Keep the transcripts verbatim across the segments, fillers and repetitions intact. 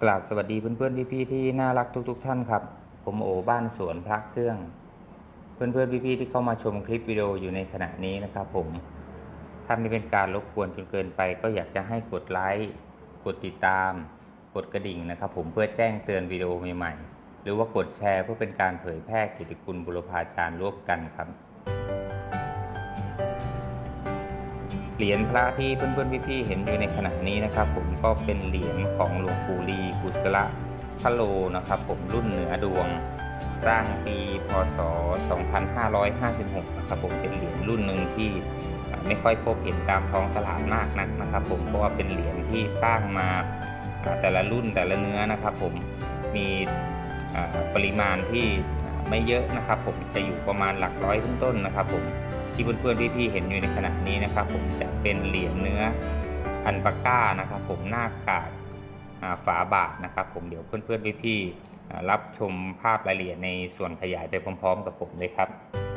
กราบสวัสดีเพื่อนๆพี่ๆที่น่ารักทุกๆท่านครับผมโอบ้านสวนพระเครื่องเพื่อนๆพี่ๆที่เข้ามาชมคลิปวิดีโออยู่ในขณะนี้นะครับผมถ้าไม่เป็นการรบกวนจนเกินไปก็อยากจะให้กดไลค์กดติดตามกดกระดิ่งนะครับผมเพื่อแจ้งเตือนวิดีโอใหม่ๆหรือว่ากดแชร์เพื่อเป็นการเผยแพร่กิตติคุณบุรพาจารย์ร่วมกันครับเหรียญพระที่เพื่อนๆพี่ๆเห็นอยู่ในขณะนี้นะครับผมก็เป็นเหรียญของหลวงปู่ลีกุศลพโลนะครับผมรุ่นเหนือดวงสร้างปีพ.ศ. สองพันห้าร้อยห้าสิบหกนะครับผมเป็นเหรียญรุ่นหนึ่งที่ไม่ค่อยพบเห็นตามท้องตลาดมากนักนะครับผมเพราะว่าเป็นเหรียญที่สร้างมาแต่ละรุ่นแต่ละเนื้อนะครับผมมีปริมาณที่ไม่เยอะนะครับผมจะอยู่ประมาณหลักร้อยต้นๆนะครับผมที่เพื่อนๆพี่ๆเห็นอยู่ในขณะนี้นะครับผมจะเป็นเหรียญเนื้ออันปาก้านะครับผมหน้ากาดฝาบาทนะครับผมเดี๋ยวเพื่อนๆพี่ๆรับชมภาพรายละเอียดในส่วนขยายไปพร้อมๆกับผมเลยครับ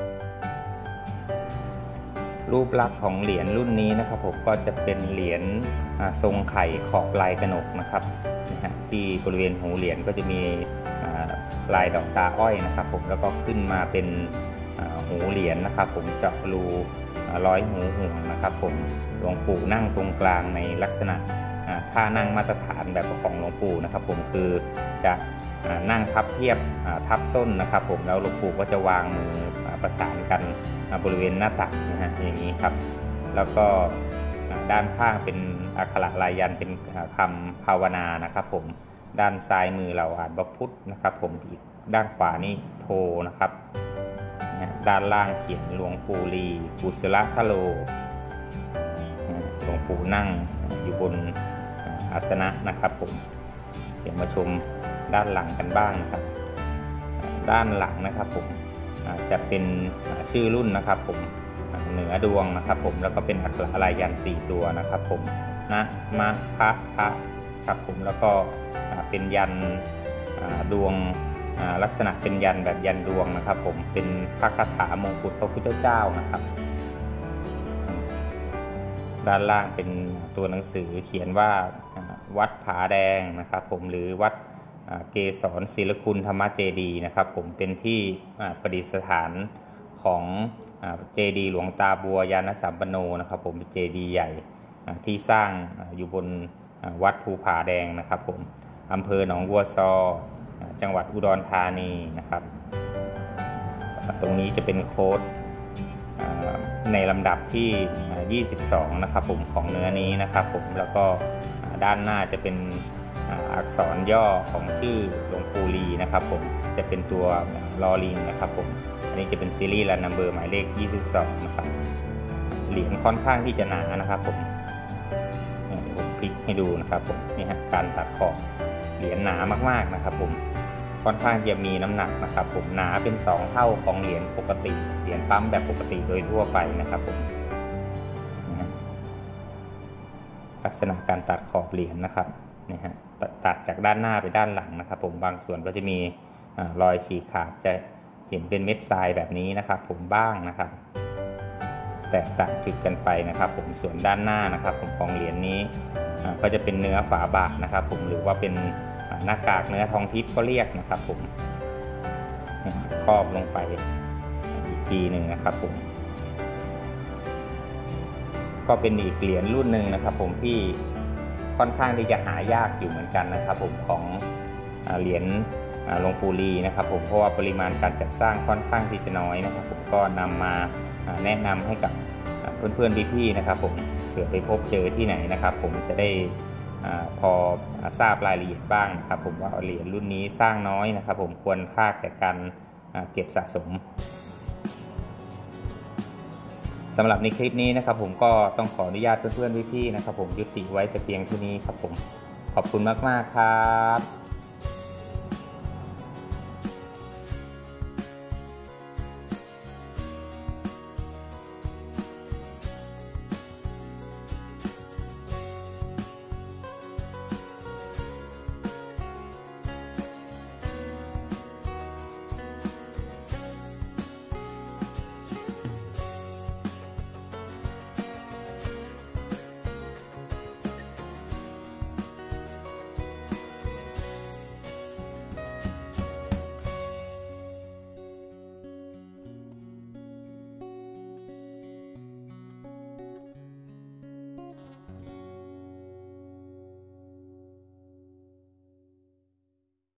รูปลักษณ์ของเหรียญรุ่นนี้นะครับผมก็จะเป็นเหรียญทรงไข่ขอบลายกระหนกนะครับที่บริเวณหูเหรียญก็จะมีลายดอกตาอ้อยนะครับผมแล้วก็ขึ้นมาเป็นหูเหรียญนะครับผมเจาะรูร้อยหูห่วงนะครับผมหลวงปู่นั่งตรงกลางในลักษณะท่านั่งมาตรฐานแบบของหลวงปู่นะครับผมคือจะนั่งพับเทียบทับส้นนะครับผมแล้วหลวงปู่ก็จะวางมือประสานกันบริเวณหน้าตักนะฮะอย่างนี้ครับแล้วก็ด้านข้างเป็นอักขระลายยันเป็นคำภาวนานะครับผมด้านซ้ายมือเราอ่านบพุทธนะครับผมอีกด้านขวานี่โทนะครับด้านล่างเขียนหลวงปู่ลีกุศลพโลหลวงปู่นั่งอยู่บนอาสนะนะครับผมเดี๋ยวมาชมด้านหลังกันบ้างนะครับด้านหลังนะครับผมจะเป็นชื่อรุ่นนะครับผมเหนือดวงนะครับผมแล้วก็เป็นอักขระลายยันสี่ตัวนะครับผมนะมะพะพะครับผมแล้วก็เป็นยันดวงลักษณะเป็นยันแบบยันดวงนะครับผมเป็นพระคาถามงกุฎพระพุทธเจ้านะครับด้านล่างเป็นตัวหนังสือเขียนว่าวัดผาแดงนะครับผมหรือวัดเกศรศิลคุณธรรมเจดีย์นะครับผมเป็นที่ประดิษฐานของเจดีย์หลวงตาบัวยานสัมปันโนนะครับผมเป็นเจดีย์ใหญ่ที่สร้างอยู่บนวัดภูผาแดงนะครับผมอำเภอหนองบัวซอจังหวัดอุดรธานีนะครับตรงนี้จะเป็นโค้ดในลำดับที่ยี่สิบสองนะครับผมของเนื้อนี้นะครับผมแล้วก็ด้านหน้าจะเป็นอักษรย่อของชื่อหลวงปู่ลีนะครับผมจะเป็นตัวลอลิงนะครับผมอันนี้จะเป็นซีรีส์และนัมเบอร์หมายเลขยี่สิบสองนะครับเหรียญค่อนข้างที่จะหนานะครับผมเดี๋ยวผมพลิกให้ดูนะครับผมนี่ฮะการตัดขอบเหรียญหนามากๆนะครับผมค่อนข้างจะมีน้ำหนักนะครับผมหนาเป็นสองเท่าของเหรียญปกติเหรียญปั๊มแบบปกติโดยทั่วไปนะครับผมลักษณะการตัดขอบเหรียญนะครับนี่ฮะตัดจากด้านหน้าไปด้านหลังนะครับผมบางส่วนก็จะมีรอยฉีกขาดจะเห็นเป็นเม็ดทรายแบบนี้นะครับผมบ้างนะครับแตกต่างจุดกันไปนะครับผมส่วนด้านหน้านะครับผมของเหรียญนี้ก็จะเป็นเนื้อฝาบาทนะครับผมหรือว่าเป็นหน้ากากเนื้อทองทิพย์ก็เรียกนะครับผมครอบลงไปอีกทีหนึ่งนะครับผมก็เป็นอีกเหรียญรุ่นหนึ่งนะครับผมที่ค่อนข้างที่จะหายากอยู่เหมือนกันนะครับผมของเหรียญหลวงปู่ลีนะครับผมเพราะว่าปริมาณการจัดสร้างค่อนข้างที่จะน้อยนะครับผมก็นำมาแนะนำให้กับเพื่อนๆพี่ๆนะครับผมเผื่อไปพบเจอที่ไหนนะครับผมจะได้พอทราบรายละเอียดบ้างนะครับผมว่าเหรียญรุ่นนี้สร้างน้อยนะครับผมควรค่าแก่การเก็บสะสมสำหรับในคลิปนี้นะครับผมก็ต้องขออนุญาตเพื่อนๆพี่ๆนะครับผมยุติไว้แต่เพียงเท่านี้ครับผมขอบคุณมากๆครับ